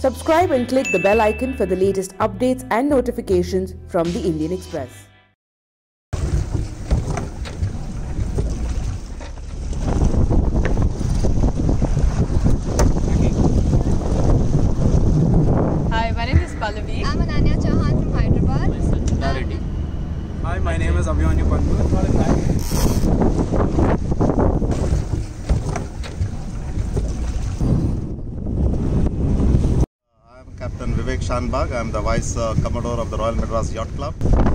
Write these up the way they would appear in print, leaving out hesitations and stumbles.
Subscribe and click the bell icon for the latest updates and notifications from the Indian Express. Hi, my name is Pallavi. I'm Ananya Chauhan from Hyderabad. Hi, my name is Abhimanyu Pandu. I'm Captain Vivek Shanbag. I'm the Vice Commodore of the Royal Madras Yacht Club.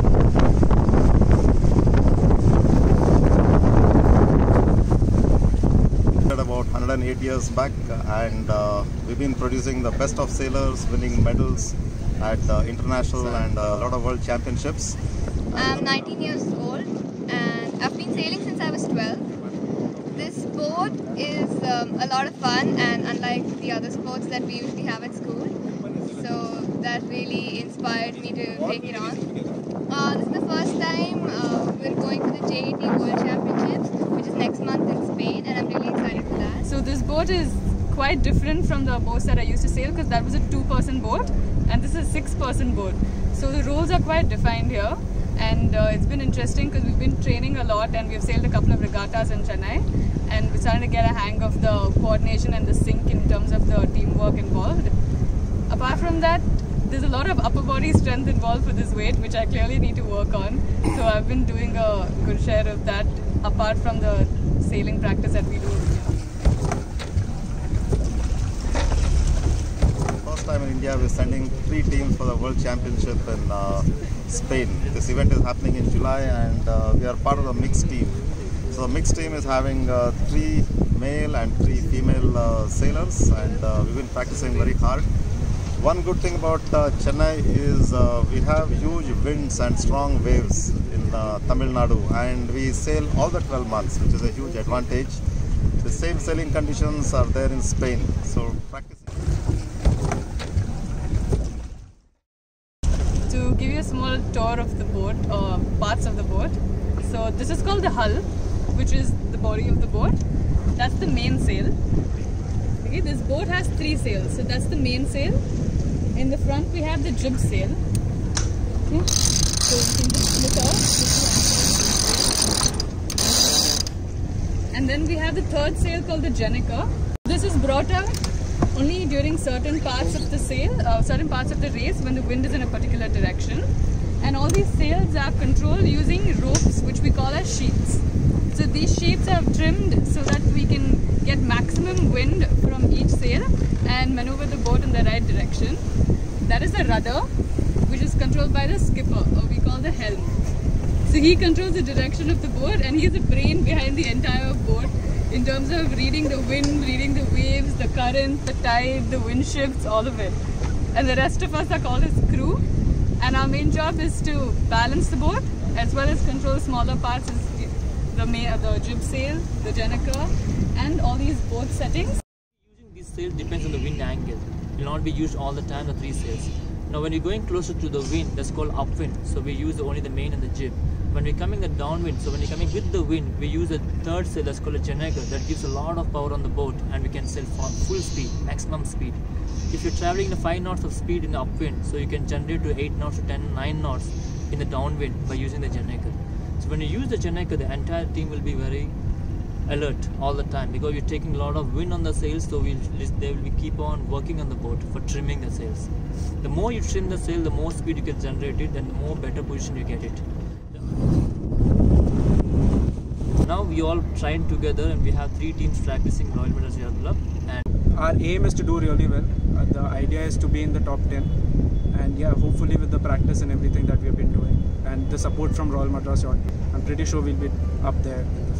About 108 years back, and we've been producing the best of sailors, winning medals at international and a lot of world championships. I'm 19 years old and I've been sailing since I was 12. This sport is a lot of fun and unlike the other sports that we usually have at school. So that really inspired me to take it on. This is the first time we're going to the J80 World Championships, which is next month in Spain, and I'm really excited for that. So this boat is quite different from the boats that I used to sail because that was a 2-person boat and this is a 6-person boat. So the roles are quite defined here, and it's been interesting because we've been training a lot and we've sailed a couple of regattas in Chennai, and we're starting to get a hang of the coordination and the sync in terms of the teamwork involved. Apart from that, there's a lot of upper body strength involved for this weight, which I clearly need to work on. So I've been doing a good share of that apart from the sailing practice that we do here. First time in India, we're sending 3 teams for the World Championship in Spain. This event is happening in July, and we are part of the mixed team. So the mixed team is having 3 male and 3 female sailors, and we've been practicing very hard. One good thing about Chennai is we have huge winds and strong waves in Tamil Nadu, and we sail all the 12 months, which is a huge advantage. The same sailing conditions are there in Spain, so practicing. To give you a small tour of the boat, or parts of the boat. So this is called the hull, which is the body of the boat. That's the main sail. Okay, this boat has 3 sails, so that's the main sail. In the front we have the jib sail. Okay, so you can just split out. And then we have the 3rd sail called the jenniker. This is brought out only during certain parts of the sail, certain parts of the race when the wind is in a particular direction. And all these sails are controlled using ropes, which we call as sheets. So these sheets are trimmed so that we can get maximum wind from each sail and maneuver the boat in the right direction. That is the rudder, which is controlled by the skipper, or we call the helm. So he controls the direction of the boat, and he's the brain behind the entire boat in terms of reading the wind, reading the waves, the current, the tide, the wind shifts, all of it. And the rest of us are called as crew, and our main job is to balance the boat as well as control smaller parts as the jib sail, the jenniker, and all these boat settings. Using these sails depends on the wind angle. It will not be used all the time, the 3 sails. Now when you're going closer to the wind, that's called upwind, so we use only the main and the jib. When we're coming the downwind, so when you're coming with the wind, we use the 3rd sail, that's called a jenniker, that gives a lot of power on the boat, and we can sail for full speed, maximum speed. If you're traveling the 5 knots of speed in the upwind, so you can generate to 8 knots to 9 knots in the downwind by using the jenniker. So when you use the jenniker, the entire team will be very alert all the time because you're taking a lot of wind on the sails, so they will keep on working on the boat for trimming the sails. The more you trim the sail, the more speed you can generate it, and the more better position you get it. Now we all train together, and we have 3 teams practicing Royal Madras Yacht Club. And our aim is to do really well. The idea is to be in the top 10, and yeah, hopefully with the practice and everything that we have been doing and the support from Royal Madras Yacht, I'm pretty sure we'll be up there in the